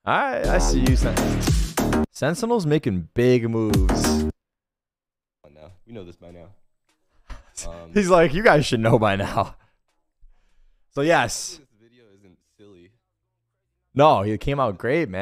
I see you. Sentinels making big moves. Now we know this by now. He's like, you guys should know by now. So yes. This video isn't silly. No, it came out great, man.